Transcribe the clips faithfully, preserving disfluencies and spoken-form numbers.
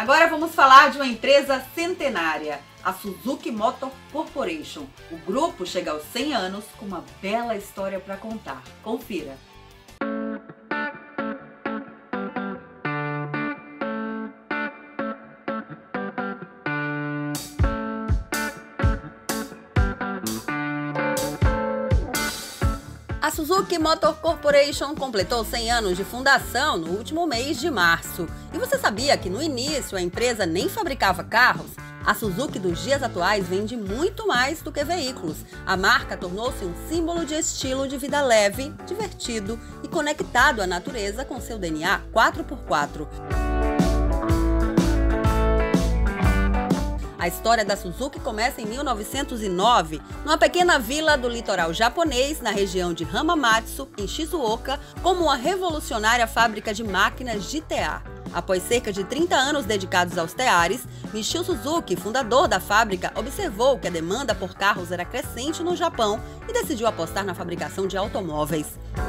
Agora vamos falar de uma empresa centenária, a Suzuki Motor Corporation. O grupo chega aos cem anos com uma bela história para contar. Confira! A Suzuki Motor Corporation completou cem anos de fundação no último mês de março. E você sabia que no início a empresa nem fabricava carros? A Suzuki dos dias atuais vende muito mais do que veículos. A marca tornou-se um símbolo de estilo de vida leve, divertido e conectado à natureza com seu D N A quatro por quatro. A história da Suzuki começa em mil novecentos e nove, numa pequena vila do litoral japonês, na região de Hamamatsu, em Shizuoka, como uma revolucionária fábrica de máquinas de tear. Após cerca de trinta anos dedicados aos teares, Michio Suzuki, fundador da fábrica, observou que a demanda por carros era crescente no Japão e decidiu apostar na fabricação de automóveis.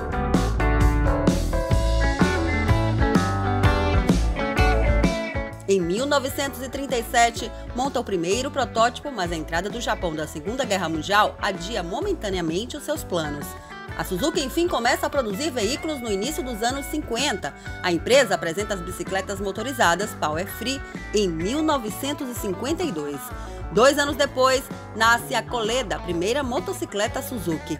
Em mil novecentos e trinta e sete, monta o primeiro protótipo, mas a entrada do Japão da Segunda Guerra Mundial adia momentaneamente os seus planos. A Suzuki, enfim, começa a produzir veículos no início dos anos cinquenta. A empresa apresenta as bicicletas motorizadas Power Free em mil novecentos e cinquenta e dois. Dois anos depois, nasce a Koleda, a primeira motocicleta Suzuki.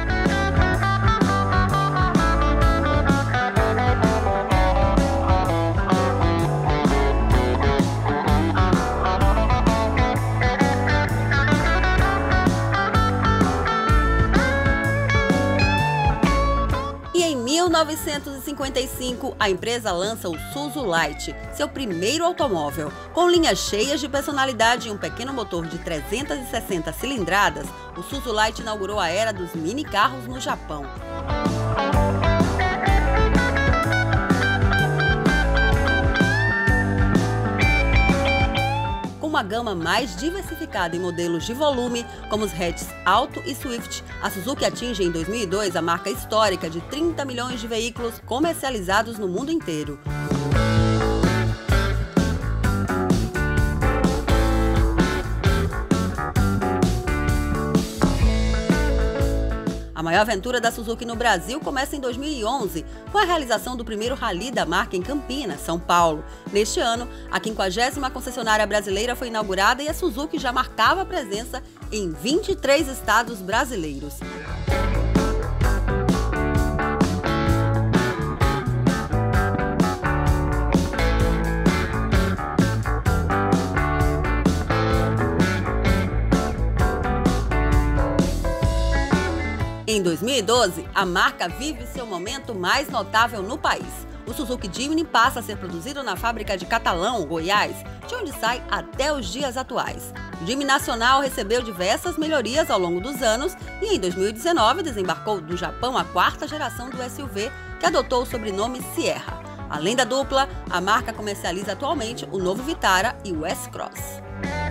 Em mil novecentos e cinquenta e cinco, a empresa lança o Suzu Light, seu primeiro automóvel. Com linhas cheias de personalidade e um pequeno motor de trezentas e sessenta cilindradas, o Suzu Light inaugurou a era dos mini-carros no Japão. Uma gama mais diversificada em modelos de volume, como os hatches Alto e Swift, a Suzuki atinge em dois mil e dois a marca histórica de trinta milhões de veículos comercializados no mundo inteiro. A maior aventura da Suzuki no Brasil começa em dois mil e onze, com a realização do primeiro rally da marca em Campinas, São Paulo. Neste ano, a quinquagésima concessionária brasileira foi inaugurada e a Suzuki já marcava presença em vinte e três estados brasileiros. Em dois mil e doze, a marca vive seu momento mais notável no país. O Suzuki Jimny passa a ser produzido na fábrica de Catalão, Goiás, de onde sai até os dias atuais. O Jimny nacional recebeu diversas melhorias ao longo dos anos e em dois mil e dezenove desembarcou do Japão a quarta geração do S U V, que adotou o sobrenome Sierra. Além da dupla, a marca comercializa atualmente o novo Vitara e o S-Cross.